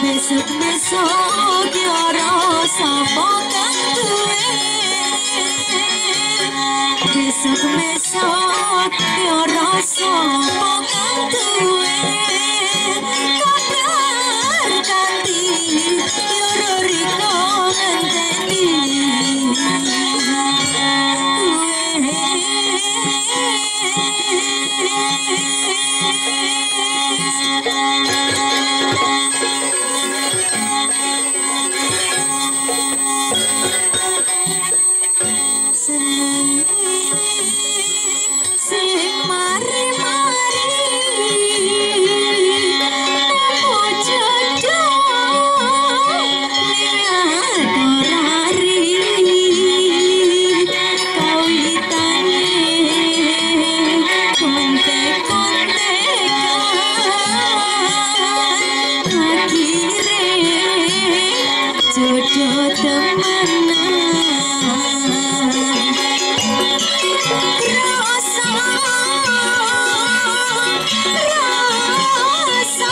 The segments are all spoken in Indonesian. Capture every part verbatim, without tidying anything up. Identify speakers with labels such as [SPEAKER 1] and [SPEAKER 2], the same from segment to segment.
[SPEAKER 1] besok-besok ya rasa pokan duwe besok-besok ya rasa pokan duwe kabar ganti ya riko ngenteni jodoh temenan rasa rasa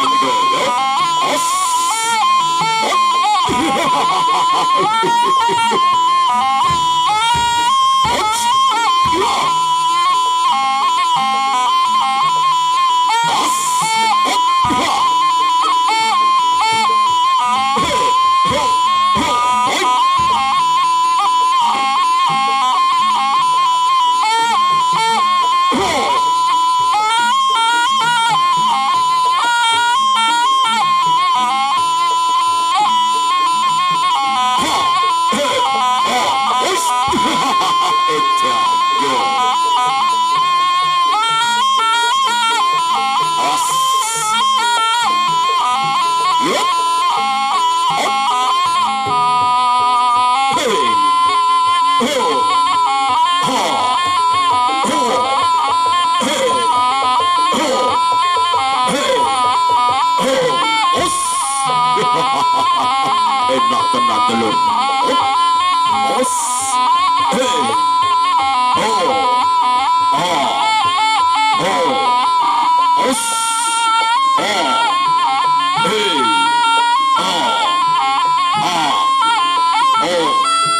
[SPEAKER 2] Enak tenan telur. Os. Hey. Oh. Ah. Oh. Os. Oh. Hey. Ah. Ah. Oh.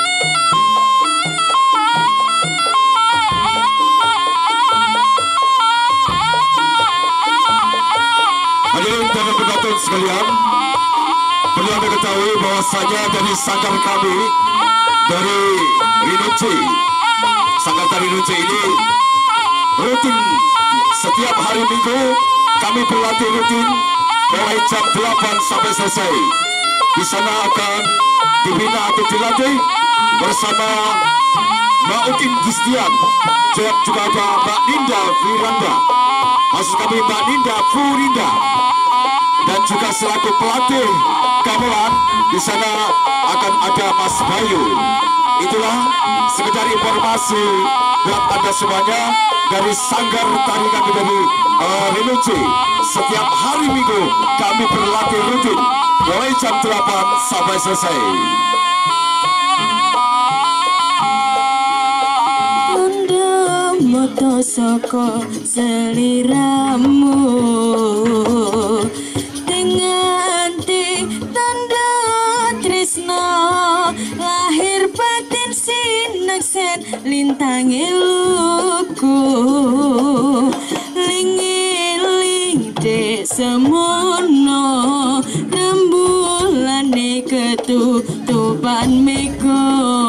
[SPEAKER 2] Hadirin dan penonton sekalian, perlu Anda ketahui bahwasanya dari sanggar kami dari Rinuci, sanggar tari Rinuci ini rutin setiap hari Minggu kami berlatih rutin mulai jam delapan sampai selesai. Di sana akan dibina atau dilatih bersama Mbak Utin Gistian, juga ada Mbak Ninda Firanda, maksud kami Mbak Ninda Furinda, dan juga selaku pelatih gamelan di sana akan ada Mas Bayu. Itulah sekedar informasi buat Anda semuanya dari sanggar tari kami dari uh, Rinuci. Setiap hari Minggu kami berlatih rutin mulai jam delapan sampai selesai.
[SPEAKER 1] Moto soko seliramu dengan ti tanda tresno lahir batin sineksen lintang luku lingiling de semono rembulane ketutupan meko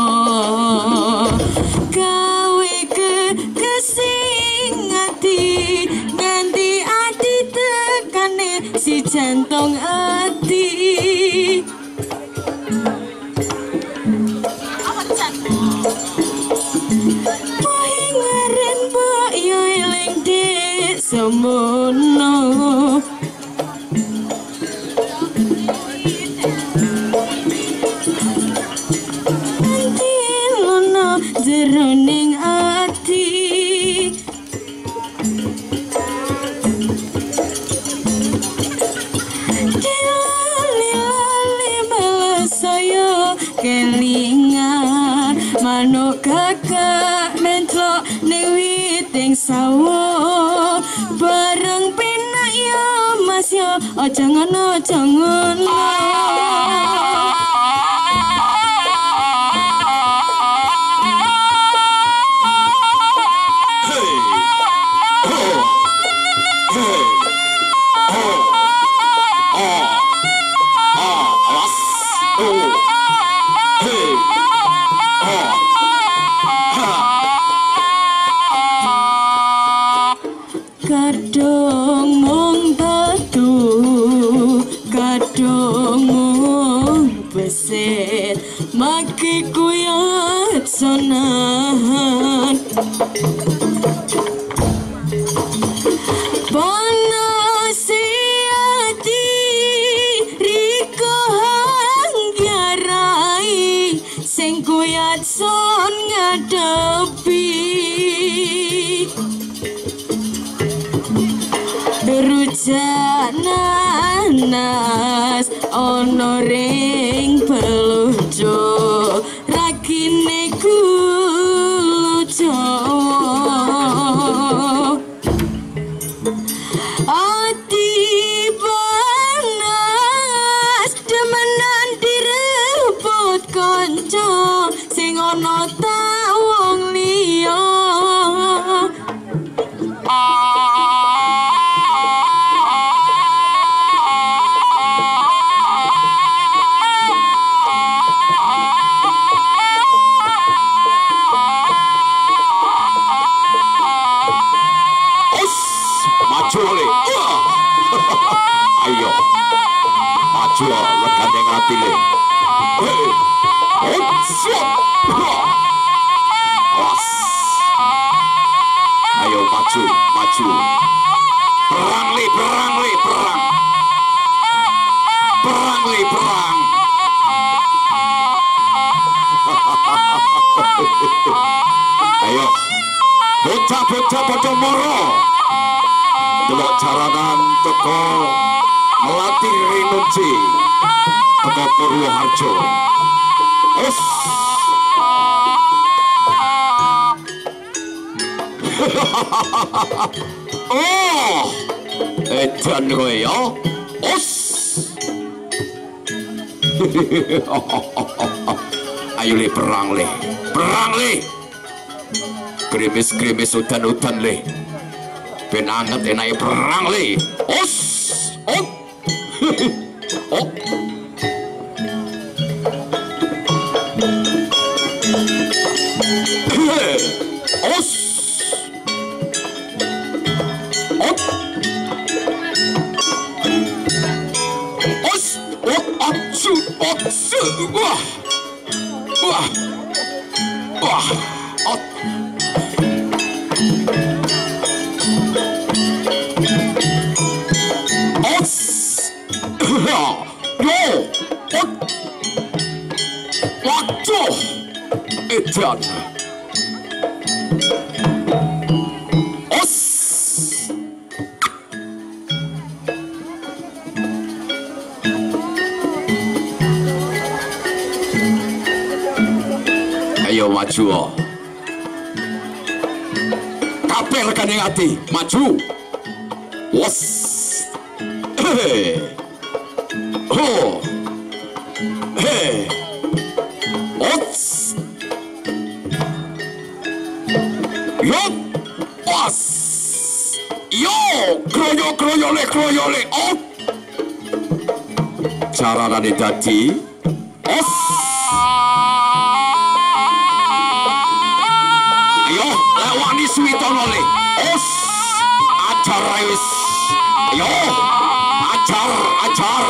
[SPEAKER 1] si jantung hati ngaren mbok yo eling dek semono nanti lono jeroning hati kelingan manuk kakak mentlok ning witing sawo bareng penak yo mas yo aja ngono aja ngono kadung mung batu kadung mung beset maki kuyat sonan panas hati riko hanggarai sing kuyat son ngadepi rujak nanas ono ring pelunjo ragine kulo Jawa ati
[SPEAKER 2] maju lekan yang hati le. Ayo maju, maju. Perang li, perang li, perang. Perang li, perang. Ayo, bocah-bocah pada moro. Delok jaranan teko melatih Rinunci teko Purwoharjo. Us. Oh, edan kowe ya. Us. Ayo le perang le, perang le. Krimis-krimis udan-udan le. Ben anget enake perang le. Us. Oh. Oh. Us. Oh. Us. Oh, atsu, atsu. Wah. Wah. Wah. At. Yo, waktu edan, os, ayo maju, kabeh rekan yang hati, maju, os, hehe. Oh, hey, ots, yo, pas, yo, kroyo kroyo le kroyo le, oh, cara nani dadi, os, ayo, lewani Suwitono le, os, ajar wis, ayo, ajar, ajar.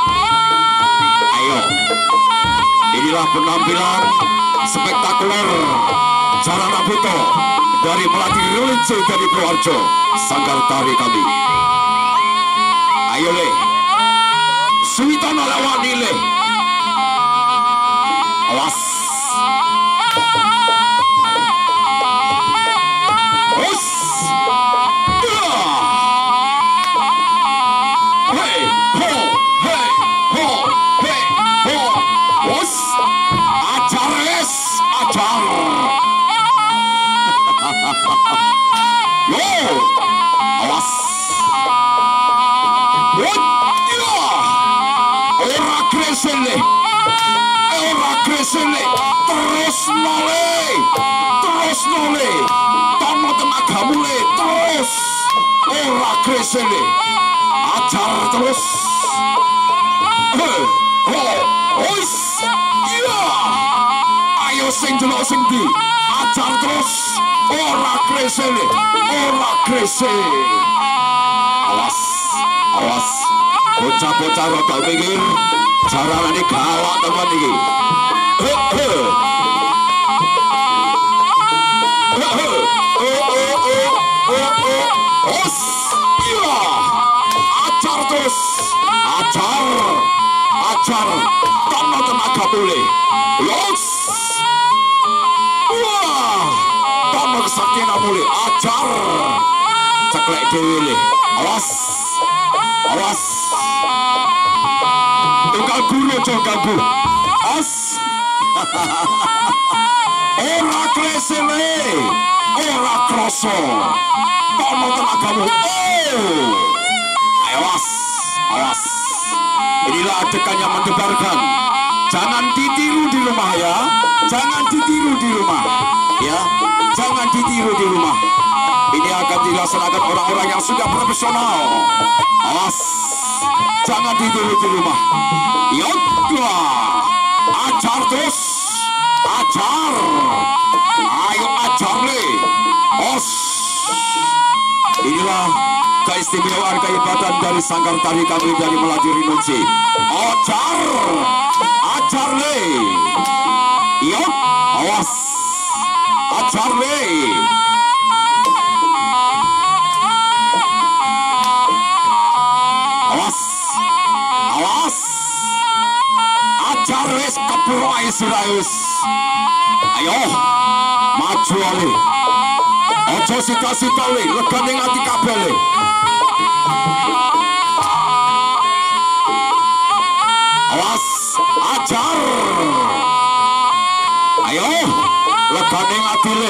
[SPEAKER 2] Inilah penampilan spektakuler Jarana Buto dari pelatih Rinunci dari Purwoharjo, sanggar tari kami. Ayo le, Suwitono lewani le. Awas. Us. Hey, ho, hey, ho, hey, ho. Us. Ajar es, ajar. Yo, awas. Ora kresele, ora kresele. Terus nole, terus nole. Tomo tenagamu le, terus. Ora kresele, ajar terus. Hei, ho, ois. Ayo sing delok sing di, ajar terus, ora kresele, ora krese. Awas, awas, bocah-bocah rada mikir, jarane galak teman iki. He he. He he. Oh oh oh oh oh. Os, iya. Ajar terus, ajar, ajar. Tono tenaga boleh. Los. Wah, tono kesaktian boleh. Ajar. Ceklek dewe le. Awas, awas. Tunggal guru aja ganggu. As. Ora klese le. Ora kroso. Tono tenagamu. Oh. Awas, awas. Inilah adegan yang mendebarkan. Jangan ditiru di rumah ya. Jangan ditiru di rumah. Ya, jangan ditiru di rumah. Ini akan dilaksanakan orang-orang yang sudah profesional. Awas. Jangan ditiru di rumah. Yaudah. Ajar terus. Ajar. Ayo ajar le. Os. Inilah keistimewaan kehebatan dari sanggar tari kami dari Melati Rinunci. Ajar, ajar le, yo, awas, ajar le. Awas, awas, ajar wis keburu ae sirahus. Ayo, maju ale. Ojo sita-sita le, legane ati kabeh le. Awas, ajar. Ayo, legane ati le.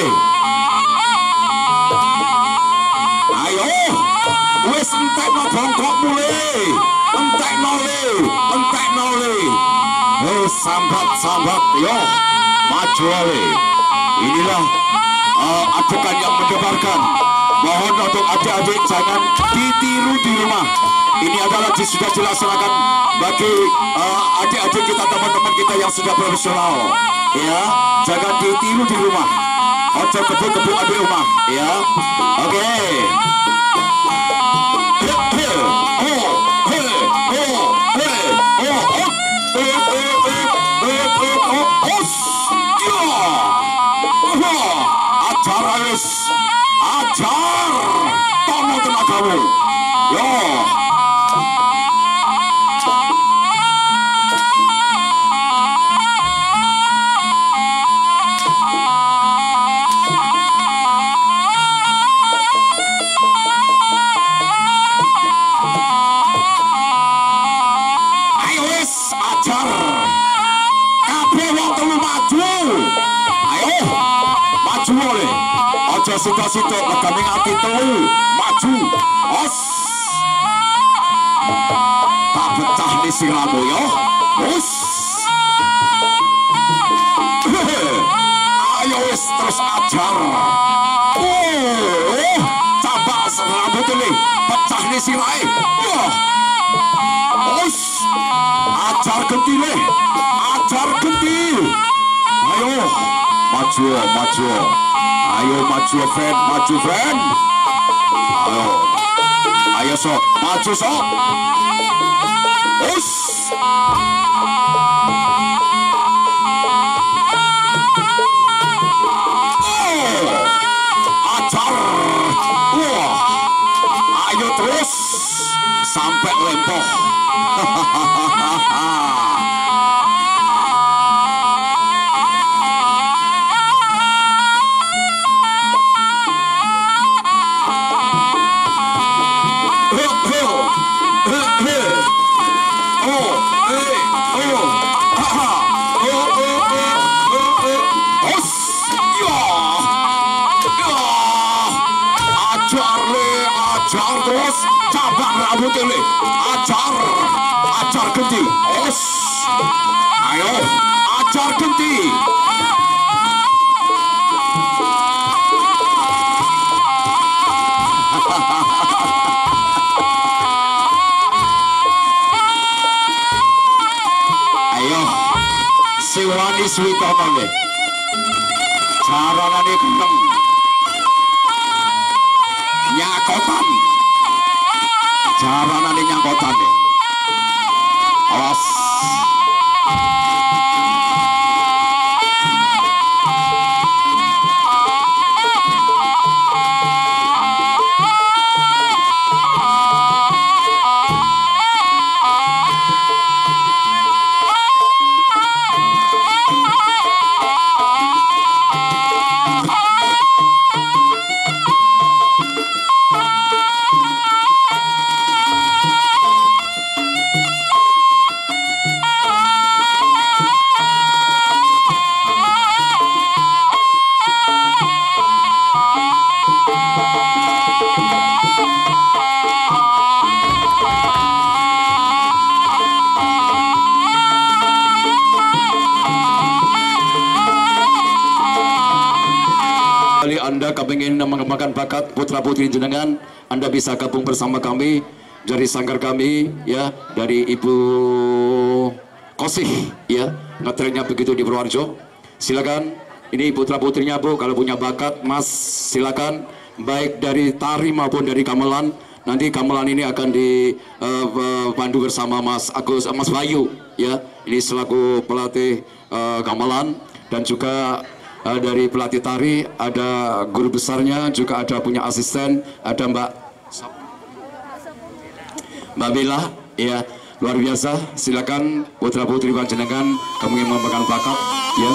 [SPEAKER 2] Ayo, wis entekno bongkokmu le. Entekno le, entekno le. Eh, sambat-sambat yo, maju ale. Inilah uh, adegan yang mendebarkan. Mohon untuk adik-adik jangan ditiru di rumah. Ini adalah sudah dilaksanakan bagi adik-adik uh, kita, teman-teman kita yang sudah profesional. Ya, jangan ditiru di rumah. Ojo kebuk-kebuk adik rumah. Ya, oke. Okay. Ajar harus ajar tono tenagamu yo. Ayo wis ajar kabeh wong telu maju. Ayo maju oleh aja sita-sita legane ati telu maju os tak pecah di siramu yo us. Ayo wis terus ajar. Oh cabak rambut ini pecah di sirahe yo us. Ajar genti le, ajar genti. Ayo maju, maju, ayo maju friend, maju friend. Ayo, ayo sok, maju sok. Us. Oh, ajar. Wah, ayo terus sampai lempoh. Ajar terus cabang rambut ini, ajar, ajar genti, os, ayo, ajar genti. Ayo, si wani switono nih, caranya nih kentem. Nyakotan jarana nih nyakotan deh. Awas Anda kepingin mengembangkan bakat putra putri jenengan, Anda bisa gabung bersama kami dari sanggar kami ya, dari Ibu Kosih ya, ngetrennya begitu di Purworejo. Silakan, ini putra putrinya Bu, kalau punya bakat Mas silakan, baik dari tari maupun dari gamelan nanti gamelan ini akan dipandu uh, bersama Mas Agus, uh, Mas Bayu ya. Ini selaku pelatih uh, gamelan, dan juga uh, dari pelatih tari ada guru besarnya, juga ada punya asisten, ada Mbak Mbak Bella ya. Luar biasa, silakan putra putri panjenengan kamu yang mengembangkan bakat ya.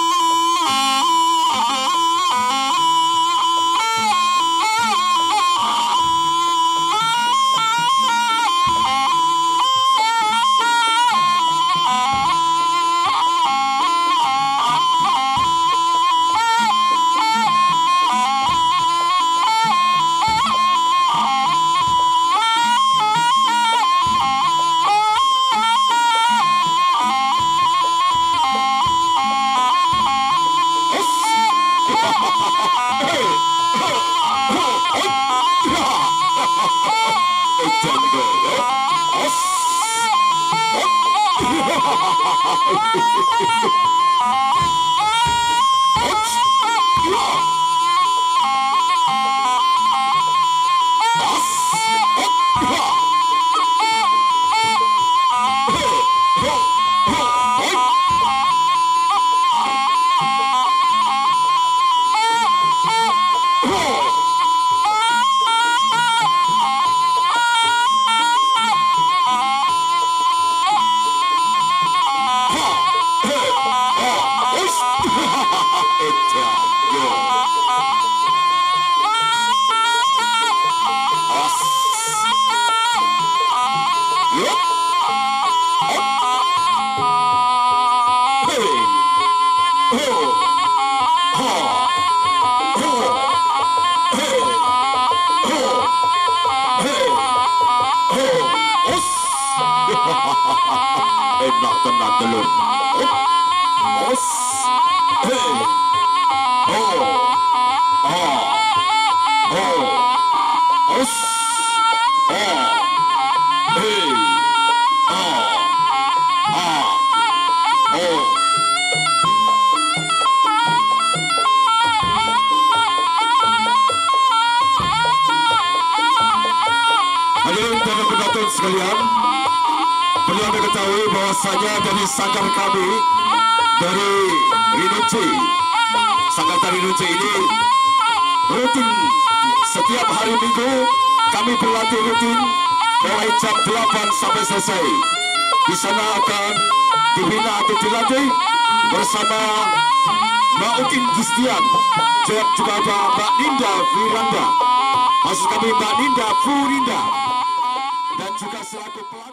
[SPEAKER 2] Enak tenan telur. Os. Hey. Oh. Oh. Oh. Os. Oh. Hey. Oh. Ah. Oh. Hadirin dan penonton sekalian, perlu Anda ketahui bahwasanya dari sanggar kami, dari Rinuci, sanggar tari Rinuci ini rutin setiap hari Minggu kami berlatih rutin mulai jam delapan sampai selesai. Di sana akan dibina atau dilatih bersama Mbak Ukin Gistian, juga ada Mbak Ninda Firanda, maksud kami Mbak Ninda Furinda, dan juga selaku